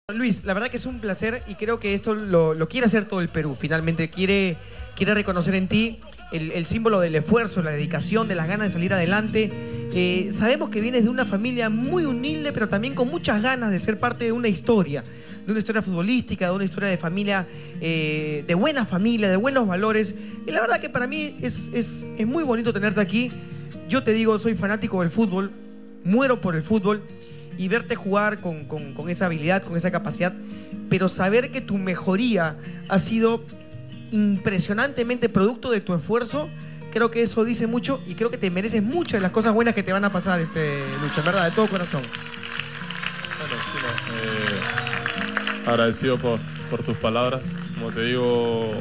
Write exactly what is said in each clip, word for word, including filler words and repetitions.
Luis, la verdad que es un placer y creo que esto lo, lo quiere hacer todo el Perú. Finalmente quiere, quiere reconocer en ti el, el símbolo del esfuerzo, la dedicación, de las ganas de salir adelante. Eh, sabemos que vienes de una familia muy humilde, pero también con muchas ganas de ser parte de una historia, de una historia futbolística, de una historia de familia, eh, de buena familia, de buenos valores. Y la verdad que para mí es, es, es muy bonito tenerte aquí. Yo te digo, soy fanático del fútbol, muero por el fútbol. Y verte jugar con, con, con esa habilidad, con esa capacidad, pero saber que tu mejoría ha sido impresionantemente producto de tu esfuerzo, creo que eso dice mucho y creo que te mereces muchas de las cosas buenas que te van a pasar, este, Lucho, en verdad, de todo corazón. Bueno, sí, no, eh, agradecido por, por tus palabras. Como te digo,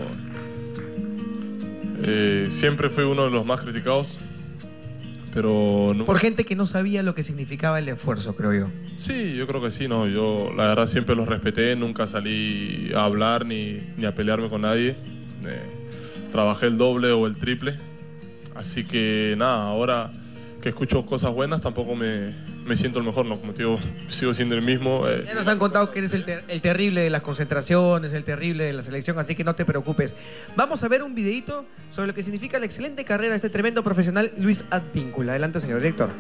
eh, siempre fui uno de los más criticados. Pero no... Por gente que no sabía lo que significaba el esfuerzo, creo yo. Sí, yo creo que sí, no. Yo la verdad siempre los respeté, nunca salí a hablar ni, ni a pelearme con nadie. Eh, trabajé el doble o el triple. Así que nada, ahora que escucho cosas buenas tampoco me, me siento el mejor, no, como te digo, sigo siendo el mismo. Eh. Ya nos han contado que eres el, ter el terrible de las concentraciones, el terrible de la selección, así que no te preocupes. Vamos a ver un videito sobre lo que significa la excelente carrera de este tremendo profesional Luis Advíncula. Adelante, señor director.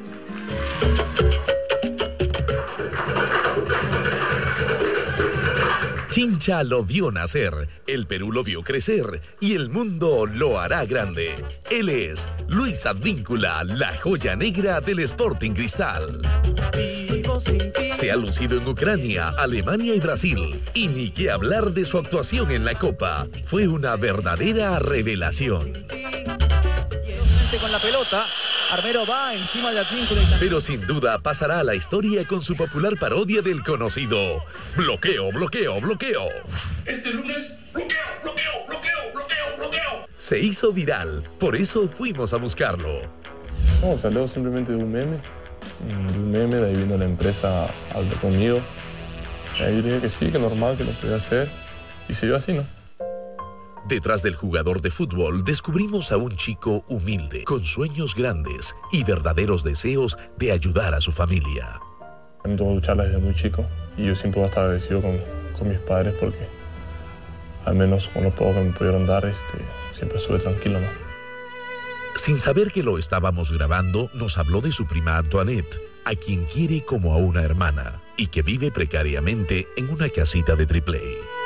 Chincha lo vio nacer, el Perú lo vio crecer y el mundo lo hará grande. Él es Luis Advíncula, la joya negra del Sporting Cristal. Se ha lucido en Ucrania, Alemania y Brasil. Y ni qué hablar de su actuación en la Copa. Fue una verdadera revelación. Con la pelota, Armero va encima de Advíncula. Pero sin duda pasará a la historia con su popular parodia del conocido bloqueo, bloqueo, bloqueo. Este lunes, bloqueo, bloqueo, bloqueo, bloqueo, bloqueo. Se hizo viral, por eso fuimos a buscarlo. No, salió simplemente de un meme. De un meme, de ahí vino la empresa, habló conmigo. Y ahí le dije que sí, que normal, que lo podía hacer. Y se dio así, ¿no? Detrás del jugador de fútbol descubrimos a un chico humilde, con sueños grandes y verdaderos deseos de ayudar a su familia. Me tocó lucharla desde muy chico y yo siempre voy a estar agradecido con, con mis padres porque al menos con lo poco que me pudieron dar, este, siempre estuve tranquilo, ¿no? Sin saber que lo estábamos grabando, nos habló de su prima Antoinette, a quien quiere como a una hermana y que vive precariamente en una casita de triple A.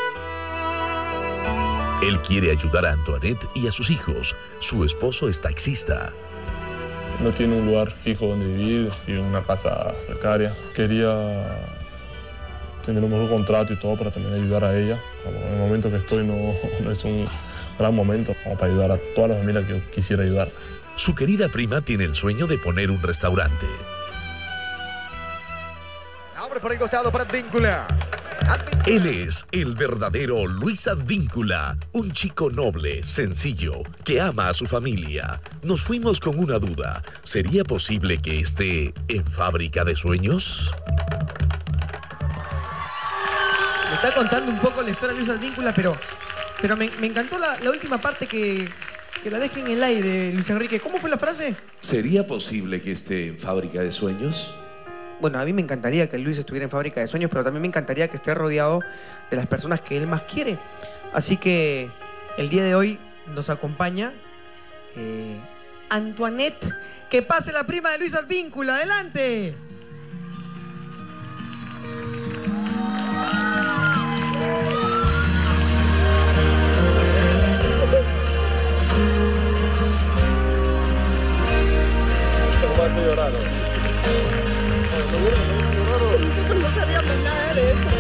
Él quiere ayudar a Antoinette y a sus hijos. Su esposo es taxista. No tiene un lugar fijo donde vivir, vive en una casa precaria. Quería tener un mejor contrato y todo para también ayudar a ella. Como en el momento que estoy no, no es un gran momento como para ayudar a toda la familia que yo quisiera ayudar. Su querida prima tiene el sueño de poner un restaurante. Abre por el costado para Advíncula. Él es el verdadero Luis Advíncula, un chico noble, sencillo, que ama a su familia. Nos fuimos con una duda. ¿Sería posible que esté en Fábrica de Sueños? Me está contando un poco la historia de Luis Advíncula, pero, pero me, me encantó la, la última parte que, que la dejen en el aire, Luis Enrique. ¿Cómo fue la frase? ¿Sería posible que esté en Fábrica de Sueños? Bueno, a mí me encantaría que Luis estuviera en Fábrica de Sueños, pero también me encantaría que esté rodeado de las personas que él más quiere. Así que el día de hoy nos acompaña eh, Antoinette. Que pase la prima de Luis Advíncula. ¡Adelante! Estoy llorando. No sabíamos nada de esto.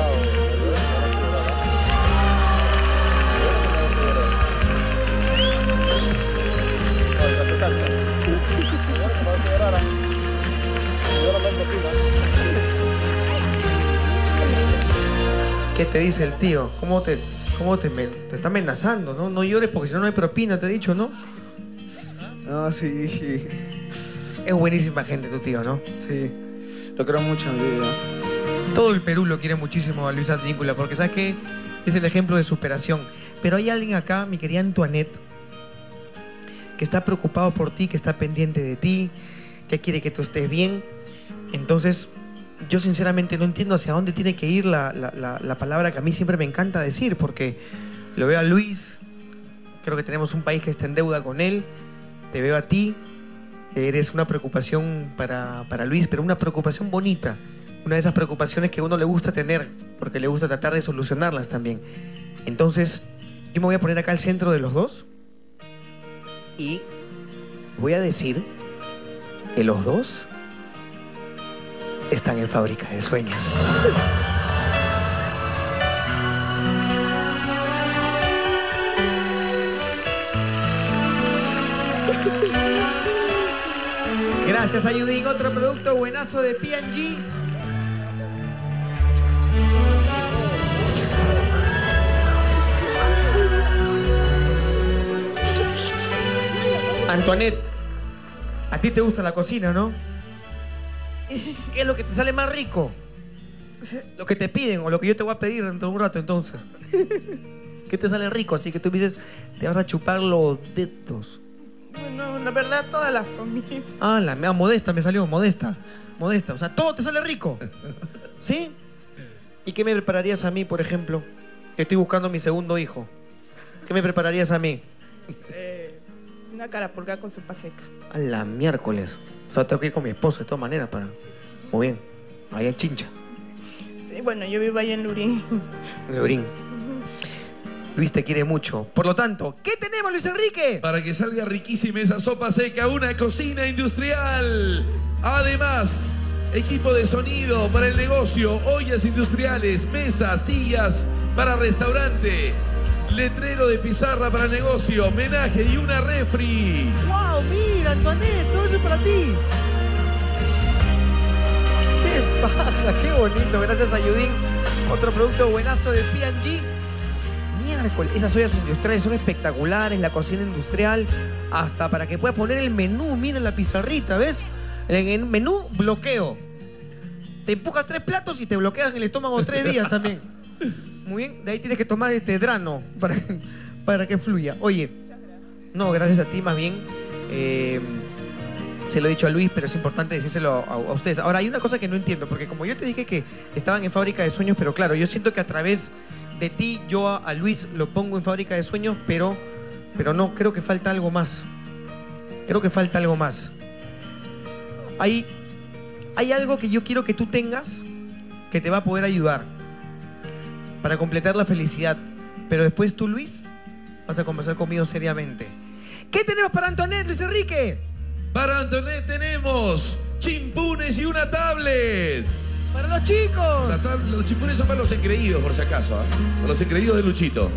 ¿Qué te dice el tío? ¿Cómo te, cómo te, te está amenazando? ¿No? No llores porque si no no hay propina, te he dicho, ¿no? No, sí, sí. Es buenísima gente tu tío, ¿no? Sí. Lo quiero mucho en mi vida. Todo el Perú lo quiere muchísimo a Luis Advíncula porque, ¿sabes qué? Es el ejemplo de superación. Pero hay alguien acá, mi querida Antoinette, que está preocupado por ti, que está pendiente de ti, que quiere que tú estés bien. Entonces, yo sinceramente no entiendo hacia dónde tiene que ir la, la, la, la palabra que a mí siempre me encanta decir, porque lo veo a Luis, creo que tenemos un país que está en deuda con él, te veo a ti, eres una preocupación para, para Luis, pero una preocupación bonita, una de esas preocupaciones que a uno le gusta tener, porque le gusta tratar de solucionarlas también. Entonces, yo me voy a poner acá al centro de los dos y voy a decir que los dos están en Fábrica de Sueños. Gracias, Ayudín. Otro producto buenazo de P and G. Antoinette, a ti te gusta la cocina, ¿no? ¿Qué es lo que te sale más rico? Lo que te piden o lo que yo te voy a pedir dentro de un rato, entonces. ¿Qué te sale rico? Así que tú dices, te vas a chupar los dedos. Bueno, la verdad, todas las comidas. Ah, la mea modesta me salió, modesta. Modesta, o sea, todo te sale rico. ¿Sí? ¿Y qué me prepararías a mí, por ejemplo? Que estoy buscando mi segundo hijo. ¿Qué me prepararías a mí? Eh, una carapulga con sopa seca. A la miércoles. O sea, tengo que ir con mi esposo de todas maneras para... Muy bien. Ahí en Chincha. Sí, bueno, yo vivo ahí en Lurín. Lurín. Luis te quiere mucho. Por lo tanto, ¿qué tenemos, Luis Enrique? Para que salga riquísima esa sopa seca, una cocina industrial. Además, equipo de sonido para el negocio, ollas industriales, mesas, sillas para restaurante, letrero de pizarra para negocio, homenaje y una refri. ¡Wow! Mira, Antoinette, todo eso es para ti. ¡Qué paja! ¡Qué bonito! Gracias, Ayudín. Otro producto buenazo de P and G. Miércoles, esas ollas industriales son espectaculares, la cocina industrial, hasta para que puedas poner el menú, mira la pizarrita, ¿ves? En el menú, bloqueo. Te empujas tres platos y te bloqueas el estómago tres días también. Muy bien, de ahí tienes que tomar este drano para, para que fluya. Oye, no, gracias a ti más bien. Eh, se lo he dicho a Luis, pero es importante decírselo a, a ustedes. Ahora, hay una cosa que no entiendo, porque como yo te dije que estaban en Fábrica de Sueños, pero claro, yo siento que a través de ti, yo a, a Luis lo pongo en Fábrica de Sueños, pero, pero no, creo que falta algo más. Creo que falta algo más. Hay, hay algo que yo quiero que tú tengas que te va a poder ayudar para completar la felicidad. Pero después tú, Luis, vas a conversar conmigo seriamente. ¿Qué tenemos para Antoinette, Luis Enrique? Para Antoinette tenemos chimpunes y una tablet. ¡Para los chicos! La tab- los chimpunes son para los engreídos, por si acaso, ¿eh? Para los engreídos de Luchito.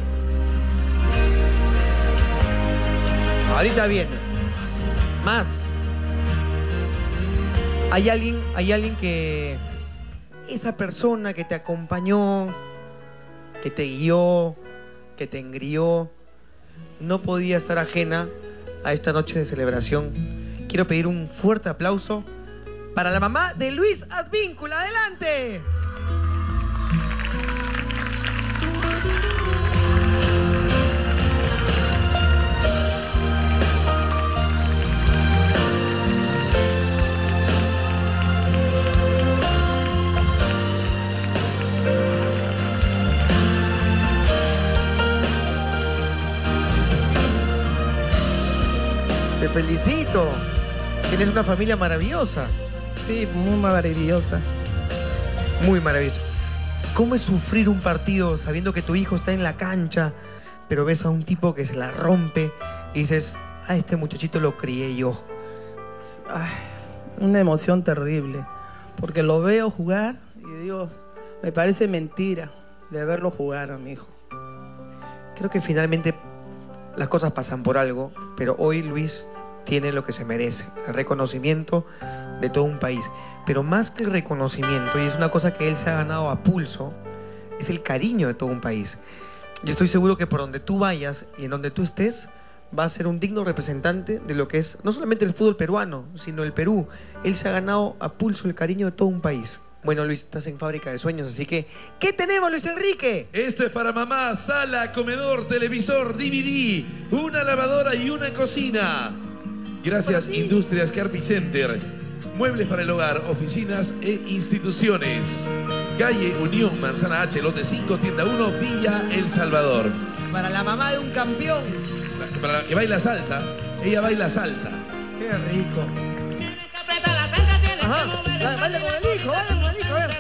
Ahorita viene. Más. Hay alguien, hay alguien que... Esa persona que te acompañó, que te guió, que te engrió, no podía estar ajena a esta noche de celebración. Quiero pedir un fuerte aplauso para la mamá de Luis Advíncula. ¡Adelante! Te felicito. Tienes una familia maravillosa. Sí, muy maravillosa. Muy maravillosa. ¿Cómo es sufrir un partido sabiendo que tu hijo está en la cancha, pero ves a un tipo que se la rompe y dices, a este muchachito lo crié yo? Ay, una emoción terrible. Porque lo veo jugar y digo, me parece mentira de verlo jugar a mi hijo. Creo que finalmente las cosas pasan por algo, pero hoy Luis tiene lo que se merece, el reconocimiento de todo un país. Pero más que el reconocimiento, y es una cosa que él se ha ganado a pulso, es el cariño de todo un país. Yo estoy seguro que por donde tú vayas y en donde tú estés, va a ser un digno representante de lo que es no solamente el fútbol peruano, sino el Perú. Él se ha ganado a pulso el cariño de todo un país. Bueno, Luis, estás en Fábrica de Sueños, así que ¿qué tenemos, Luis Enrique? Esto es para mamá, sala, comedor, televisor, D V D, una lavadora y una cocina. Gracias, Industrias Carpi Center. muebles para el hogar, oficinas e instituciones. Calle Unión, Manzana H, lote cinco, tienda uno, Villa El Salvador. Para la mamá de un campeón. Para la que baila salsa, ella baila salsa. Qué rico. Ajá, dale, baila con el hijo, baila con el hijo, a ver.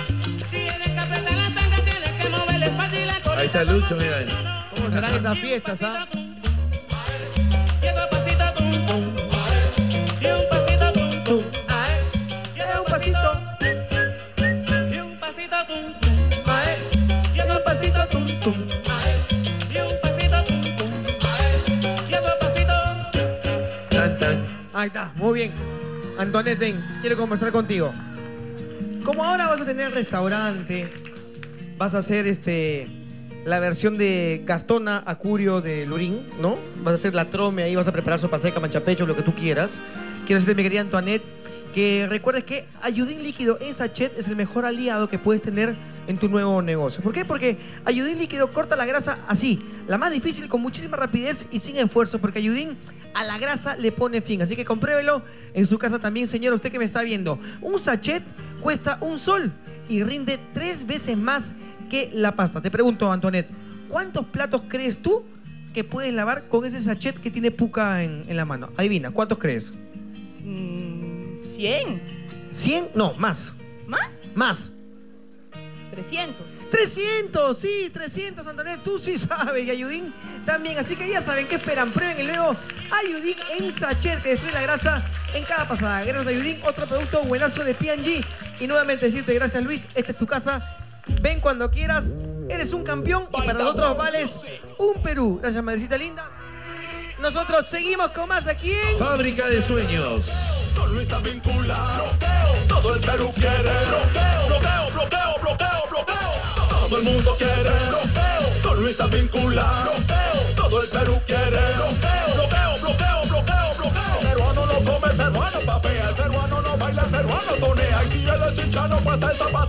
Ahí está Lucho, mira. ¿Cómo serán esas fiestas, ah? Y un pasito, tum, tum. Y un pasito, tum, tum. Y un pasito. Y un pasito, tum, tum. Y un pasito, tum, tum. Y un pasito, tum, tum. Y otro pasito. Tan, tan. Ahí está, muy bien. Antoinette, ven, quiero conversar contigo. Como ahora vas a tener restaurante, vas a hacer este la versión de Gastona Acurio de Lurín, ¿no? Vas a hacer la trome ahí, vas a preparar sopa seca, manchapecho, lo que tú quieras. Quiero decirte, mi querida Antoinette, que recuerdes que Ayudín Líquido en sachet es el mejor aliado que puedes tener en tu nuevo negocio. ¿Por qué? Porque Ayudín Líquido corta la grasa así, la más difícil, con muchísima rapidez y sin esfuerzo, porque Ayudín a la grasa le pone fin. Así que compruébelo en su casa también, señor, usted que me está viendo. Un sachet cuesta un sol y rinde tres veces más que la pasta. Te pregunto, Antoinette, ¿cuántos platos crees tú que puedes lavar con ese sachet que tiene Puka en, en la mano? Adivina, ¿cuántos crees? Mm, ¿cien? ¿cien? No, más. ¿Más? Más. trescientos. trescientos, sí, trescientos, Antoinette, tú sí sabes, y Ayudín también, así que ya saben, ¿qué esperan? Prueben el nuevo Ayudín en sachet, que destruye la grasa en cada pasada. Gracias, Ayudín, otro producto buenazo de P and G. Y nuevamente decirte gracias, Luis, esta es tu casa, ven cuando quieras, eres un campeón y para nosotros vales un Perú. Gracias, madrecita linda. Nosotros seguimos con más aquí en Fábrica de Sueños. Con Luis Advíncula. Bloqueo, todo el Perú quiere. Bloqueo, bloqueo, bloqueo, bloqueo, bloqueo. Todo el mundo quiere. Bloqueo, con Luis Advíncula. Bloqueo, todo el Perú quiere. Bloqueo, bloqueo, bloqueo, bloqueo, bloqueo. El peruano no come, el peruano papea, el peruano no baila, el peruano tonea. Aquí el chichano pasa el